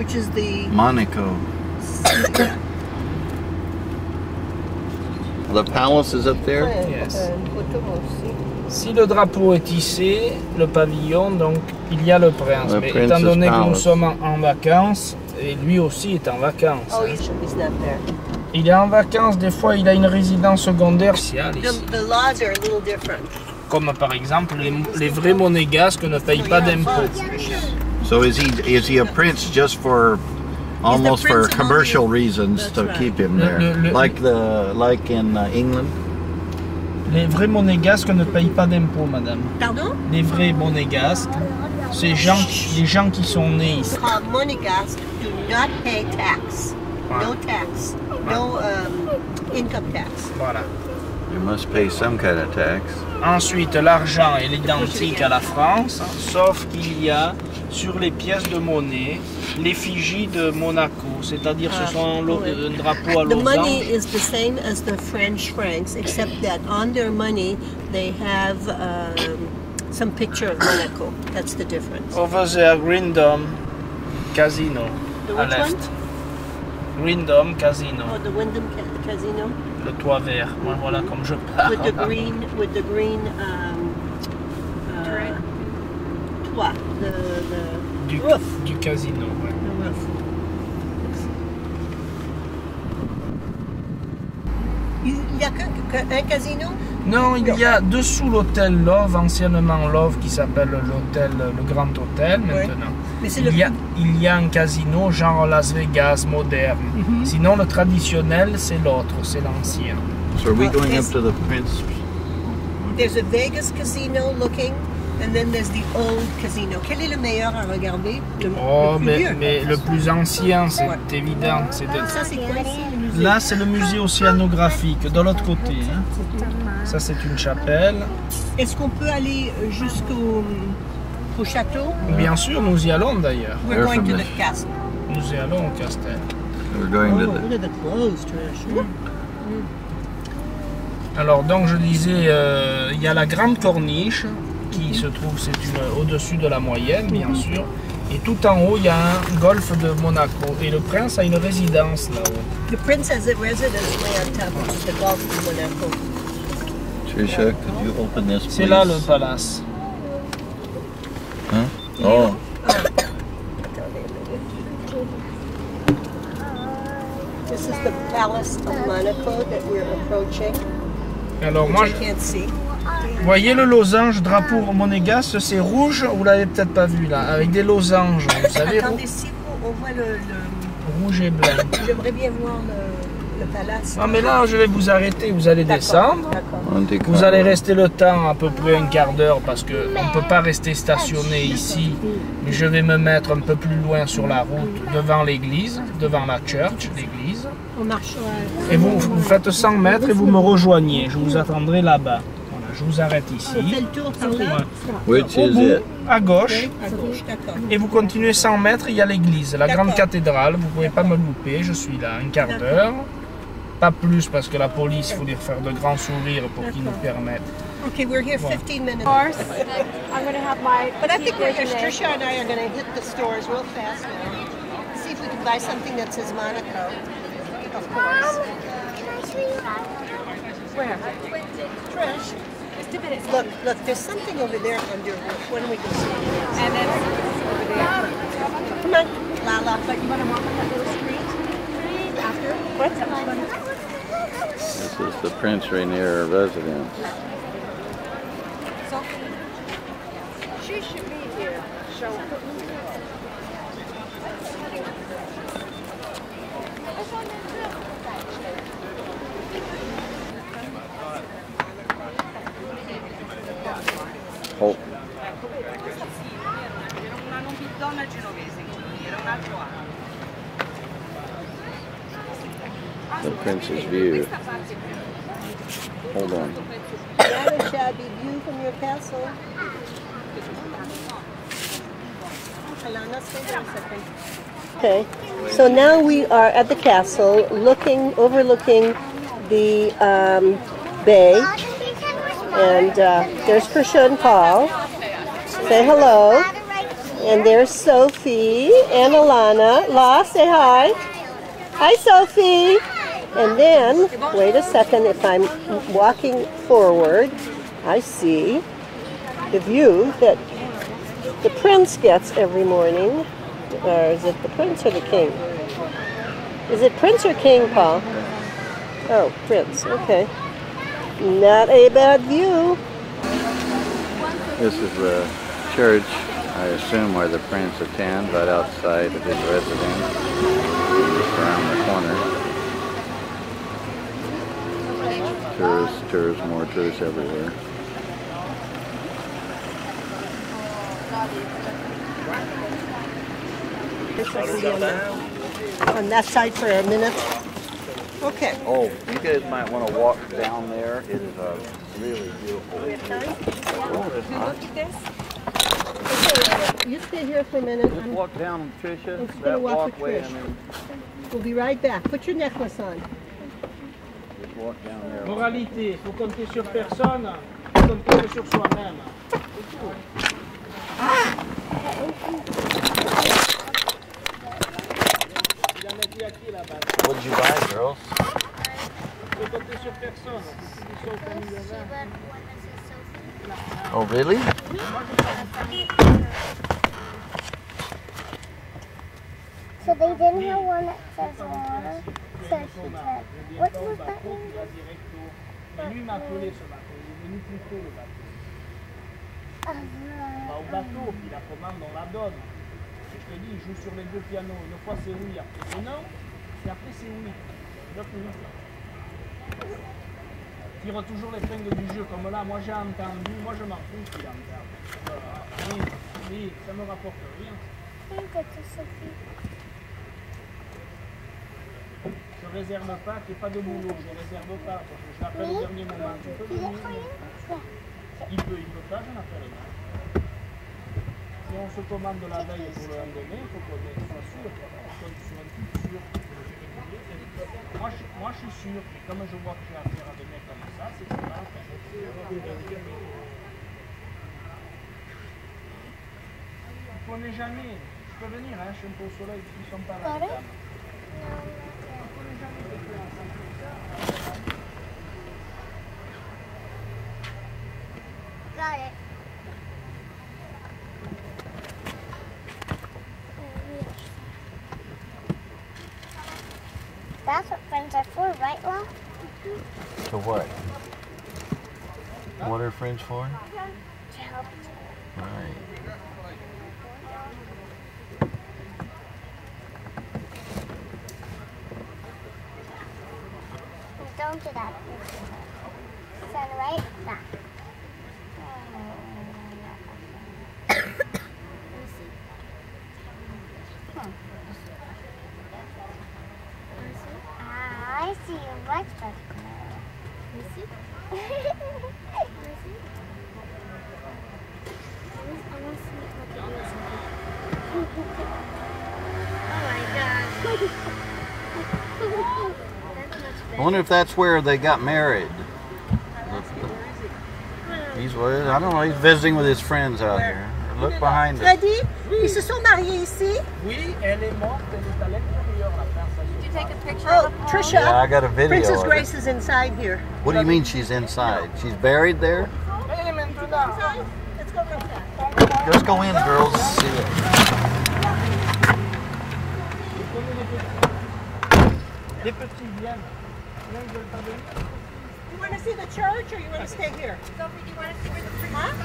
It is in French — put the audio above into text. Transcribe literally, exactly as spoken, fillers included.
which is the Monaco. The palace is up there. Yes. Si le drapeau est hissé, le pavillon, donc il y a le prince. Le Mais Princess étant donné que nous Palace. sommes en, en vacances, et lui aussi est en vacances. Oh, hein. he's, he's not there. Il est en vacances, des fois il a une résidence secondaire spéciale The, ici. the laws are a little different. Comme par exemple les, les vrais monégasques ne payent pas d'impôts. So is he is he a prince just for almost for prince among commercial you. reasons That's to right. keep him Le- there, le- le- like the like in uh, England? Les vrais monégasques ne payent pas d'impôts, madame. Pardon? Les vrais monégasques, c'est gens, les gens qui sont nés ici. Called Monegasque do not pay tax. No tax. No um, income tax. Voilà. You must pay some kind of tax. Ensuite, l'argent est identique à la France, sauf qu'il y a sur les pièces de monnaie l'effigie de Monaco, c'est-à-dire ce sont un, lo- un drapeau à The money losange. is the same as the French francs, except that on their money they have um, some picture of Monaco. That's the difference. Over there, Green Dome Casino, The à which l'est. one? Green Dome Casino, Oh, the Wyndham Ca- Casino le toit vert. Moi, voilà comme je parle. with the green, with the green um, uh, toit, the the Du, roof. du casino. Ouais. The roof. Il n'y a qu'un qu'un casino? Non, il y a dessous l'hôtel Love, anciennement Love, qui s'appelle l'hôtel, le Grand Hôtel maintenant. Mais c'est Il le y, a, il y a un casino genre Las Vegas moderne. Sinon, le traditionnel, c'est l'autre, c'est l'ancien. So are we Uh, going up is- to the prince? There's a Vegas casino looking, and then there's the old casino. Quel est le meilleur à regarder? Le, Oh, le plus mais, vieux. mais le plus ancien, c'est Ouais. évident. c'est de- Ça, c'est quoi ici, le musée? Là, c'est le musée océanographique, de l'autre côté. hein. Ça, c'est une chapelle. Est-ce qu'on peut aller jusqu'au au château? Bien sûr, nous y allons d'ailleurs. We're They're going from to the- the castle. Nous y allons au Castel. We're going to Oh, the. look at the clothes, Trish. Alors, donc, je disais, euh, il y a la Grande Corniche, qui se trouve, c'est une au-dessus de la moyenne, bien sûr. Et tout en haut, il y a un golfe de Monaco. Et le prince a une résidence là-haut. The prince has a residence way on top of the Gulf of Monaco. Trisha, could you open this, please? C'est là le palace. Huh? Oh, This is the Palace of Monaco that we're approaching, Alors, which moi, I je- can't see. vous voyez le losange drapeau monégasque, c'est rouge, vous l'avez peut-être pas vu là, avec des losanges, vous savez, rou- Attendez, si on voit le... le- rouge et blanc. J'aimerais bien voir le, le palace. Ah mais là, je vais vous arrêter, vous allez D'accord, descendre. D'accord. Monte Vous Carlo. allez rester le temps, à peu près un quart d'heure, parce qu'on ne peut pas rester stationné ici. Mais je vais me mettre un peu plus loin sur la route, devant l'église, devant la church, l'église. On marche. euh, Et vous, vous faites cent mètres et vous me rejoignez. Je vous attendrai là-bas. Voilà, je vous arrête On ici. fait le tour par là, Which Au is bout, it? à gauche. à gauche, d'accord. Et vous continuez cent mètres, il y a l'église, la grande D'accord. cathédrale. Vous ne pouvez pas me louper, je suis là un quart d'heure. Pas plus, parce que la police, il faut lui faire de grands sourires pour qu'ils nous permettent. Okay, we're here fifteen minutes. course, I'm going to have my But I think we're here. déjeuner. Trisha and I are going to hit the stores real fast now. See if we can buy something that says Monaco. Of course. Where? Trish, Just a minute. look, look. There's something over there under your roof. When we can see it. And then over there. Come on, Lala. But you want to walk up that little street after? What's that? This is the Prince Rainier residence. So she should be here. So Oh, una donna genovese, era un altro anno. the Prince's view. Hold on. Not a shabby view from your castle. Alana, stay there a second. Okay, so now we are at the castle, looking, overlooking the um, bay, and uh, there's Prisha and Paul. Say hello. And there's Sophie and Alana. La, say hi. Hi, Sophie. And then, wait a second, if I'm walking forward, I see the view that the prince gets every morning. Or is it the prince or the king? Is it prince or king, Paul? Oh, prince, okay. Not a bad view. This is the church, I assume, where the prince attends, right outside of his residence, just around the corner. Tourists, tourists, more tourists everywhere. On that side for a minute. Okay. Oh, you guys might want to walk down there. It is a really beautiful. We have time? Oh, it's not. Okay, you stay here for a minute. Just I'm, walk down, Tricia. I'm just That gonna walk with walkway, Trish. and then We'll be right back. Put your necklace on. just walk down there. Moralité, il faut compter sur personne, il faut compter sur soi-même. What'd you buy, girls? Il faut compter sur personne. Ils sont famille avant. Oh, really? So they didn't have one that says water. So she said, what was that mean? Et lui m'a appelé ce matin, il est venu plus tôt le bateau. Uh, On va au bateau, puis la commande on la donne. Et je te dis, il joue sur les deux pianos. Une fois c'est oui, après c'est non, et après c'est oui. Donc oui. Tire toujours l'épingle du jeu, comme là, moi j'ai entendu, moi je m'en fous qu'il entende. Voilà. Oui, oui, ça me rapporte rien. I think it's Sophie. Je réserve pas, qu'il n'y ait pas de boulot, je réserve pas, parce que je l'appelle au dernier moment. Tu peux Is venir? it for you? Yeah. Il peut, il peut pas, je n'appelle pas. Si on se commande la veille pour le lendemain, il faut qu'on soit sûr, on compte sur un truc sûr. Moi je, moi je suis sûr, mais comme je vois que j'ai affaire à des mecs comme ça, c'est pas la peine. On connaît jamais. Je peux venir, hein, je suis un peu au soleil, ils sont pas là. Got it? les dames. Got it. That's what friends are for, right, Mom? To what? What are friends for? To help. Right. Don't do that. Sun right back. Ah, I see you much better. You see? I wonder if that's where they got married. He's with, I don't know, he's visiting with his friends out here. Look behind us. Freddy, ils se sont mariés ici. Oui, elle est morte, elle est à l'intérieur, la personne. Did you take a picture Oh, of the Trisha. Yeah, I got a video Princess of it. Grace is inside here. What do you mean she's inside? She's buried there? Hey, maintenant. Let's go real fast. Let's go in, girls. See it. Les petits viennent. Viens, ils veulent pas venir. You want to see the church or you want to stay here? Sophie, do you want to see where the prince Huh?